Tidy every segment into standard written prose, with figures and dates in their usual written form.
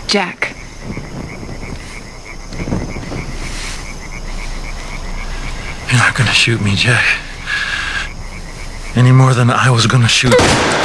Jack. You're not gonna shoot me, Jack. Any more than I was gonna shoot you.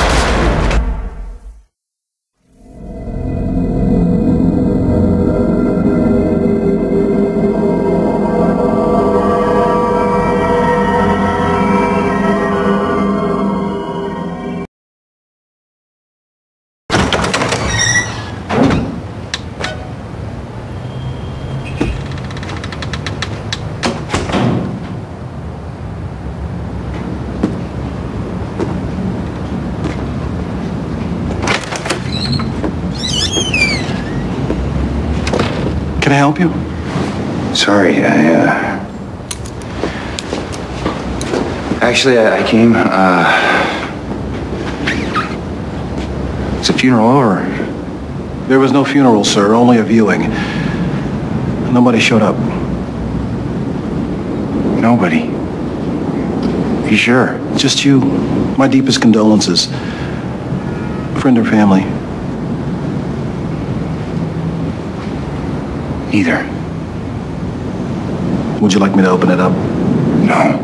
Can I help you? Sorry, Actually, I came, Is a funeral over? There was no funeral, sir, only a viewing. Nobody showed up. Nobody. You sure? Just you. My deepest condolences. Friend or family? Neither. Would you like me to open it up? No.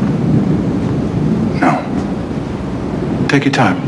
No. Take your time.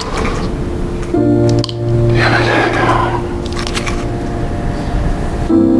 Damn it.